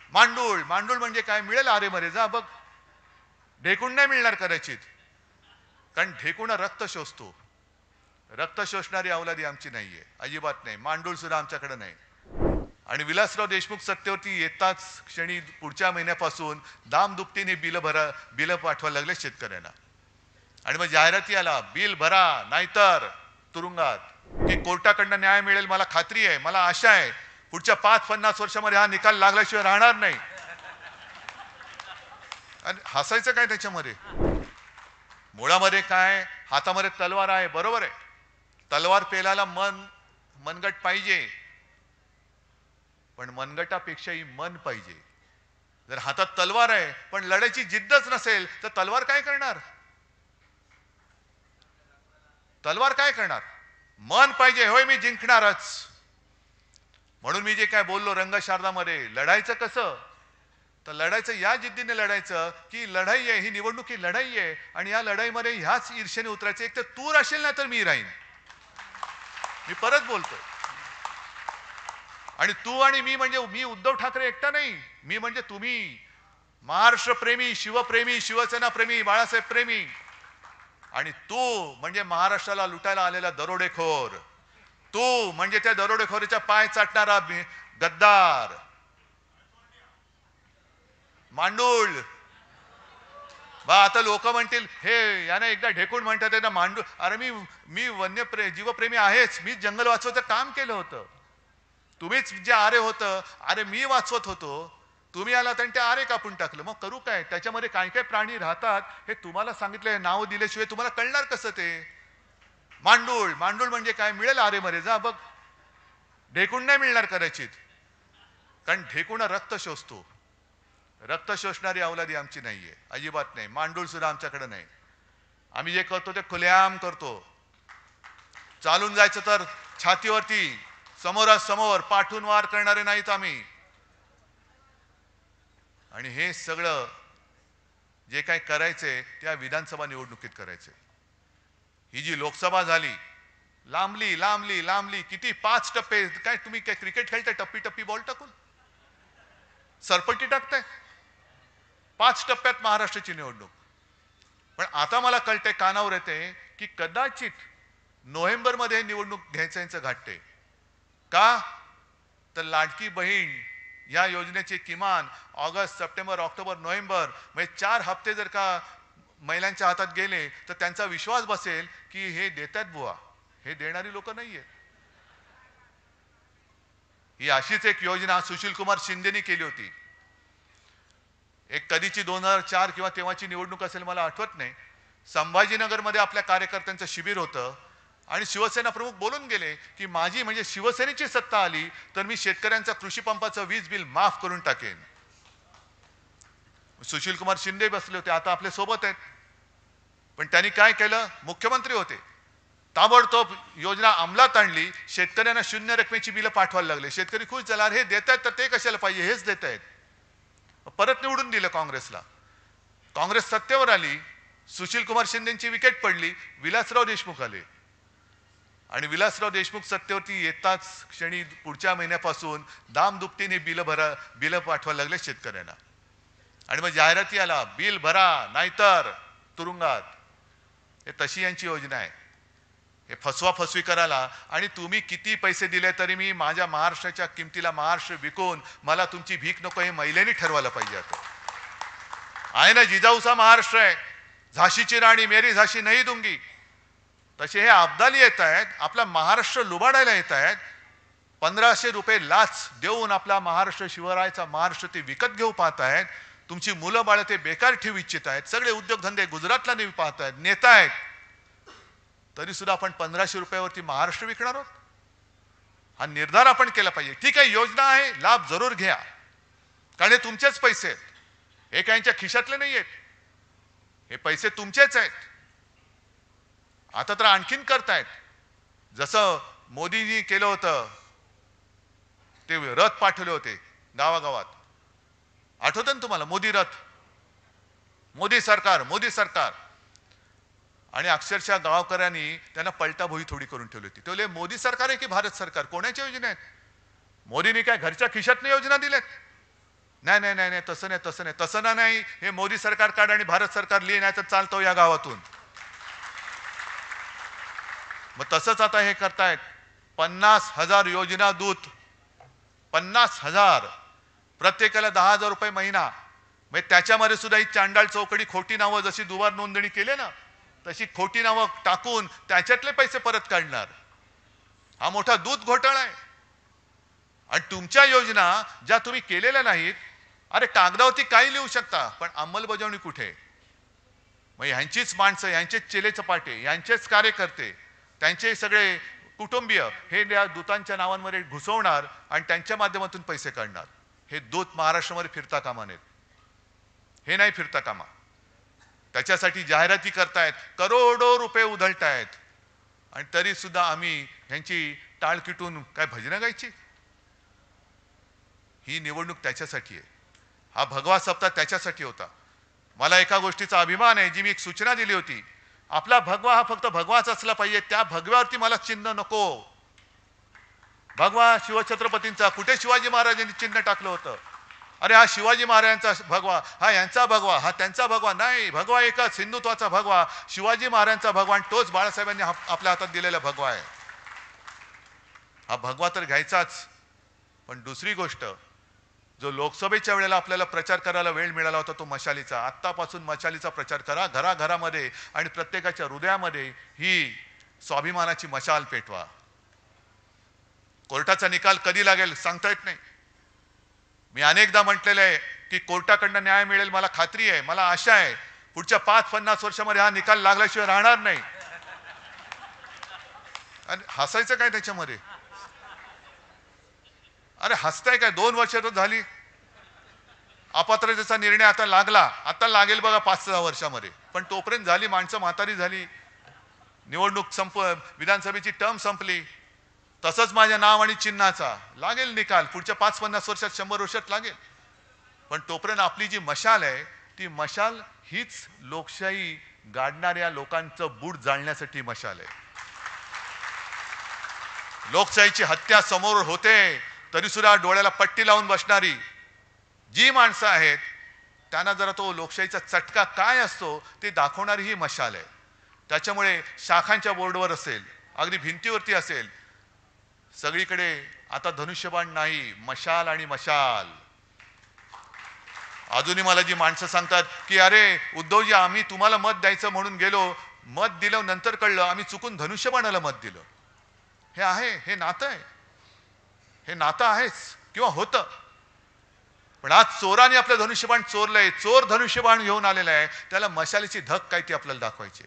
मांडूळ मांडूळ म्हणजे काय? मिळेल अरे मरे जा बघ. ढेकूण नाही मिळणार कदाचित, कारण ढेकूण रक्त शोषतो. रक्त शोषणारी अवलादी आमची नाहीये, अजिबात नाही. मांडूळ सुद्धा आमच्याकडे नाही. आणि विलासराव देशमुख सत्तेवरती येताच क्षणी पुढच्या महिन्यापासून दामदुपटीने बिल पाठवायला लागले शेतकऱ्यांना. आणि मग जाहिराती आला, बिल भरा नाहीतर तुरुंगात. की कोर्टाकडनं न्याय मिळेल मला खात्री आहे, मला आशा आहे. पुढच्या 5-50 वर्षामध्ये हा निकाल लागल्याशिवाय राहणार नाही. आणि हसायचं काय त्याच्यामध्ये? मुळामध्ये काय, हातामध्ये तलवार आहे, बरोबर आहे. तलवार पेलाला मनगट पाहिजे, पण मनगटापेक्षाही मन पाहिजे. जर हातात तलवार आहे पण लढायची जिद्दच नसेल तर तलवार काय करणार? तलवार काय करणार? मन पाहिजे, होय मी जिंकणारच. म्हणून मी जे काय बोललो रंगशारदामध्ये, लढायचं कसं? तर लढायचं या जिद्दीने लढायचं की लढाई आहे, ही निवडणूक ही लढाई आहे. आणि या लढाईमध्ये ह्याच ईर्षेने उतरायचं. एक तर तू राहशील ना तर मी राहीन. मी परत बोलतोय. आणि तू आणि मी म्हणजे मी उद्धव ठाकरे एकटा नाही, मी म्हणजे तुम्ही. महाराष्ट्र प्रेमी, शिवप्रेमी, शिवसेना प्रेमी, बाळासाहेब प्रेमी. आणि तू म्हणजे महाराष्ट्राला लुटायला आलेला दरोडेखोर. तू म्हणजे त्या दरोडेखोरीच्या पाय चाटणारा गद्दार मांडूळ. बा आता लोक म्हणतील हे याने एकदा ढेकूण म्हणतात ना मांडूळ. अरे मी जीवप्रेमी आहेच. मी जंगल वाचवायचं काम केलं होतं. तुम्हीच जे आरे होतं, अरे मी वाचवत होतो, तुम्ही आलात आणि ते आरे कापून टाकलं. मग करू काय? त्याच्यामध्ये काय काय प्राणी राहतात हे तुम्हाला सांगितलंय, नाव दिल्याशिवाय तुम्हाला कळणार कसं ते? मांडूळ मांडूळ म्हणजे काय? मिळेल अरे मरे जा बघ. ढेकूण नाही मिळणार कदाचित, कारण ढेकूण रक्त शोषतो. रक्त शोषणारी अवलादी आमची नाहीये, अजिबात नाही. मांडूळ सुद्धा आमच्याकडे नाही. आम्ही जे करतो ते खुलेआम करतो. चालून जायचं तर छातीवरती, समोरासमोर, पाठून वार करणारे नाहीत आम्ही. आणि हे सगळं जे काही करायचंय त्या विधानसभा निवडणुकीत करायचंय. ही जी लोकसभा झाली, लांबली लांबली लांबली, किती 5 टप्पे. काय तुम्ही काय क्रिकेट खेळताय टप्पी टप्पी बॉल टाकून? सरपट्टी टाकताय? 5 टप्प्यात महाराष्ट्राची निवडणूक. पण आता मला कळते, कानावर येते की कदाचित नोव्हेंबरमध्ये निवडणूक घ्यायचं घाटते. का? तर लाडकी बहीण या योजनेचे किमान ऑगस्ट, सप्टेंबर, ऑक्टोबर, नोव्हेंबर म्हणजे 4 हप्ते जर का महिलांच्या हातात गेले तर त्यांचा विश्वास बसेल की हे देतात बुवा, हे देणारी लोक नाहीये. ही अशीच एक योजना सुशील कुमार शिंदेनी केली होती. एक कधीची 2004 किंवा तेव्हाची निवडणूक असेल, मला आठवत नाही. संभाजीनगरमध्ये आपल्या कार्यकर्त्यांचं शिबिर होतं आणि शिवसेना प्रमुख बोलून गेले की माझी म्हणजे शिवसेनेची सत्ता आली तर मी शेतकऱ्यांचा कृषी पंपाचं वीज बिल माफ करून टाकेन. सुशील कुमार शिंदे बसले होते, आता आपल्या सोबत आहेत. पण त्यांनी काय केलं? मुख्यमंत्री होते, ताबडतोब योजना अंमलात आणली. शेतकऱ्यांना 0 रकमेची बिलं पाठवायला लागले. शेतकरी खुश झाला, हे देत आहेत तर ते कशाला पाहिजे, हेच देत आहेत. परत निवडून दिलं काँग्रेसला. काँग्रेस सत्तेवर आली, सुशील कुमार शिंदेची विकेट पडली, विलासराव देशमुख आले. आणि विलासराव देशमुख सत्तेवरती येताच क्षणी पुढच्या महिन्यापासून दामदुपटीने बिल पाठवायला लागले शेतकऱ्यांना. आणि मग जाहिराती आला, बिल भरा नाहीतर तुरुंगात. हे तशी यांची योजना आहे. हे फसवी करायला. आणि तुम्ही किती पैसे दिले तरी मी माझ्या महाराष्ट्राच्या किमतीला महाराष्ट्र विकून मला तुमची भीक नको, हे महिलांनी ठरवायला पाहिजे. आता आहे ना, जिजाऊचा महाराष्ट्र आहे, झाशीची राणी मेरी झाशी नाही दूंगी. तसे हे अब्दाली येत आहेत, आपला महाराष्ट्र लुबाडायला येत आहेत. 1500 रुपये लाच देऊन आपला महाराष्ट्र, शिवरायाचा महाराष्ट्र ते विकत घेऊ पाहत आहेत. तुमची मुलं बाळ ते बेकार ठेवू इच्छित आहेत. सगळे उद्योगधंदे गुजरातला नेऊ पाहत आहेत, नेता आहेत. तरी सुद्धा आपण 1500 रुपयावरती महाराष्ट्र विकणार आहोत? हा निर्धार आपण केला पाहिजे. ठीक आहे, योजना आहे, लाभ जरूर घ्या, कारण हे तुमचेच पैसे आहेत. हे काहींच्या खिशातले नाही आहेत, हे पैसे तुमचेच आहेत. आता तर आणखीन करतायत. जसं मोदींनी केलं होतं, ते रथ पाठवले होते गावागावात, आठवतं ना तुम्हाला? मोदी रथ, मोदी सरकार, मोदी सरकार. आणि अक्षरशः गावकऱ्यांनी त्यांना पलटाभोई थोडी करून ठेवली होती. ते बोलले मोदी सरकार आहे की भारत सरकार, कोणाच्या योजना आहेत? मोदींनी काय घरच्या खिशातनं योजना दिल्यात? नाही नाही नाही नाही तसं नाही तसं नाही तसं ना नाही, हे मोदी सरकार काढ आणि भारत सरकार लिहि, नाही तर चालतो या गावातून. मग तसंच आता हे करतायत. 50,000 योजना दूत, 50,000, प्रत्येकाला 10,000 रुपये महिना. म्हणजे त्याच्यामध्ये सुद्धा ही चांडाळ चौकडी खोटी नावं, जशी दुबार नोंदणी केली ना तशी खोटी नावं टाकून त्याच्यातले पैसे परत काढणार. हा मोठा दूध घोटाळा आहे. आणि तुमच्या योजना ज्या तुम्ही केलेल्या नाहीत, अरे कागदावरती काही लिहू शकता पण अंमलबजावणी कुठे? मग यांचीच माणसं, यांचेच चेले चपाटे, यांचेच कार्यकर्ते, त्यांचे सगळे कुटुंबीय हे या दूतांच्या नावांमध्ये घुसवणार आणि त्यांच्या माध्यमातून पैसे काढणार. हे दूत महाराष्ट्रामध्ये फिरता कामा नयेत, हे नाही फिरता कामा. त्याच्यासाठी जाहिराती करतायत, करोडो रुपये उधळतायत, आणि तरी सुद्धा आम्ही ह्यांची टाळ किटून काय भजनं गायची? ही निवडणूक त्याच्यासाठी आहे. हा भगवा सप्ताह त्याच्यासाठी होता. मला एका गोष्टीचा अभिमान आहे, जी मी एक सूचना दिली होती. आपला भगवा हा फक्त भगवाच असला पाहिजे, त्या भगव्यावरती मला चिन्ह नको. भगवा शिवछत्रपतींचा, कुठे शिवाजी महाराजांनी चिन्ह टाकलं होतं? अरे हा शिवाजी महाराजांचा भगवा, हा यांचा भगवा, हा त्यांचा भगवा नाही. भगवा एकच, हिंदुत्वाचा भगवा, शिवाजी महाराजांचा भगवा, आणि तोच बाळासाहेबांनी आपल्या हातात दिलेला भगवा आहे. हा भगवा तर घ्यायचाच. पण दुसरी गोष्ट, जो लोकसभेच्या वेळेला आपल्याला प्रचार करायला वेळ मिळाला होता तो मशालीचा, आत्तापासून मशालीचा प्रचार करा घराघरामध्ये, आणि प्रत्येकाच्या हृदयामध्ये ही स्वाभिमानाची मशाल पेटवा. कोर्टाचा निकाल कधी लागेल सांगता येत नाही. मी अनेकदा म्हटलेलं आहे की कोर्टाकडनं न्याय मिळेल, मला खात्री आहे, मला आशा आहे. पुढच्या 5-50 वर्षामध्ये हा निकाल लागल्याशिवाय राहणार नाही. आणि हसायचं काय त्याच्यामध्ये? अरे हसताय काय? 2 वर्ष तर झाली. अपात्रतेचा निर्णय आता लागला, आता लागेल बघा 5-6 वर्षामध्ये, पण तोपर्यंत झाली, माणसं म्हातारी झाली, निवडणूक विधानसभेची टर्म संपली. तसंच माझ्या नाव आणि चिन्हाचा लागेल निकाल, पुढच्या 5-50 वर्षात, 100 वर्षात लागेल. पण तोपर्यंत आपली जी मशाल आहे, ती मशाल हीच लोकशाही गाडणाऱ्या लोकांचं बूट जाळण्यासाठी मशाल आहे. लोकशाहीची हत्या समोर होते तरी सुद्धा डोळ्याला पट्टी लावून बसणारी जी माणसं आहेत, त्यांना जरा तो लोकशाहीचा चटका काय असतो ते दाखवणारी ही मशाल आहे. त्याच्यामुळे शाखांच्या बोर्डवर असेल, अगदी भिंतीवरती असेल, सगळीकडे आता धनुष्यबाण नाही, मशाल आणि मशाल. अजूनही मला जी माणसं सांगतात की अरे उद्धवजी, आम्ही तुम्हाला मत द्यायचं म्हणून गेलो, मत दिलं, नंतर कळलं आम्ही चुकून धनुष्यबाणाला मत दिलं. हे आहे, हे नातं आहे, हे नातं आहेच किंवा होतं. पण आज चोराने आपलं धनुष्यबाण चोरलंय, चोर धनुष्यबाण घेऊन आलेला आहे, त्याला मशालीची धक काय ती आपल्याला दाखवायची.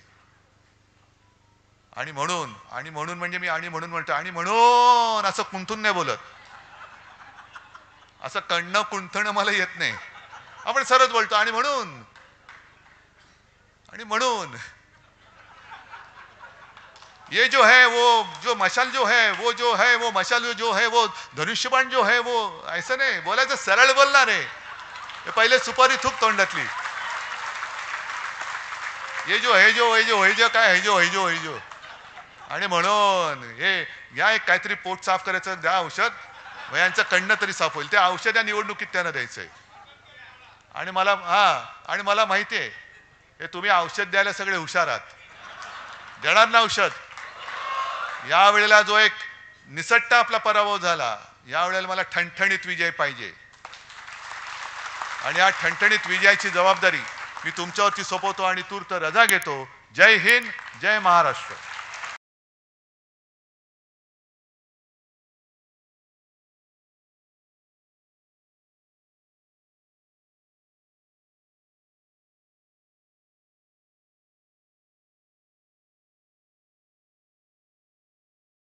आणि म्हणून म्हणजे मी आणि म्हणून म्हणतो, आणि म्हणून असं कुंठून नाही बोलत, असं कणणं कुंठणं मला येत नाही. आपण सरळ बोलतो, आणि म्हणून ये जो है वो जो मशाल जो है वो मशाल जो है वो धनुष्यबाण जो है वो, ऐसा नाही बोलायचं, सरळ बोलणार आहे. हे पहिले सुपारी थूक तोंडातली. ये जो है जो काय है जो. आणि म्हणून हे या एक काहीतरी पोट साफ करायचं, द्या औषध, यांचं कणणं तरी साफ होईल. त्या औषध या निवडणुकीत त्यांना द्यायचंय. आणि मला माहिती आहे, हे तुम्ही औषध द्यायला सगळे हुशार आहात, देणार ना औषध. या वेळेला जो एक निसट्टा आपला पराभव झाला, या वेळेला मला ठणठणीत विजय पाहिजे. आणि या ठणठणीत विजयाची जबाबदारी मी तुमच्यावरती सोपवतो आणि तूर्त रजा घेतो. जय हिंद, जय महाराष्ट्र.